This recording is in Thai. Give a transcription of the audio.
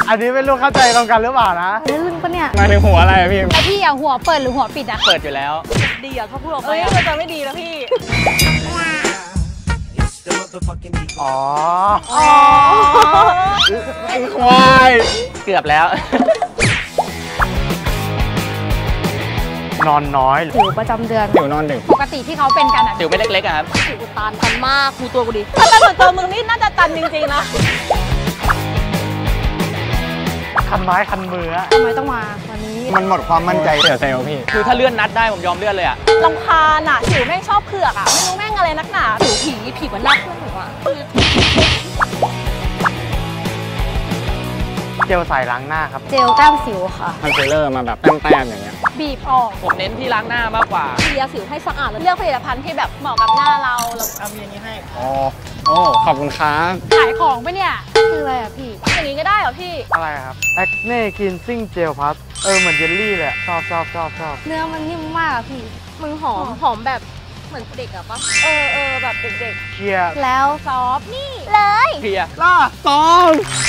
อันนี้ไม่รู้เข้าใจตรงกันหรือเปล่านะเรื่องปะเนี่ยมาถึงหัวอะไรพี่แล้วพี่อะหัวเปิดหรือหัวปิดอะเปิดอยู่แล้วดีอ่ะถ้าพูดออกไปมันจะไม่ดีแล้วพี่อ๋อไอ้ควาย เกือบแล้วนอนน้อยผิวประจำเดือนสิวนอนดึกปกติที่เขาเป็นกันอะสิวไม่เล็กๆอะครับผิวอุดตันตันมากดูตัวกูดิถ้าเป็นเหมือนตัวมึงนี่น่าจะตันจริงๆนะคันไม้คันมือทำไมต้องมาวันนี้มันหมดความมั่นใจเสียเซลล์พี่ คือถ้าเลื่อนนัดได้ผมยอมเลื่อนเลยอะรำคาญอ่ะผิวแม่งชอบเผือกอ่ะไม่รู้แม่งอะไรนักหนาผิวผีมันน่าเชื่อหนูอ่ะเจลใส่ล้างหน้าครับเจลแต้มสิวค่ะคอนซีลเลอร์มาแบบแต้มๆอย่างเงี้ยบีบออกผมเน้นที่ล้างหน้ามากกว่าเคลียร์สิวให้สะอาดแล้วเลือกผลิตภัณฑ์ที่แบบเหมาะกับหน้าเราเอามีอันนี้ให้โอ้ ขอบคุณครับขายของปะเนี่ยคืออะไรอะพี่อย่างนี้ก็ได้เหรอพี่อะไรครับ Acne Cleansing Gel Plus เหมือนเจลลี่เลยอะชอบเนื้อมันนิ่มมากอะพี่มึงหอมแบบเหมือนเด็กอะปะแบบเด็กเคลียร์แล้วๆซอฟต์นี่เลยเคลียร์ล่าซอง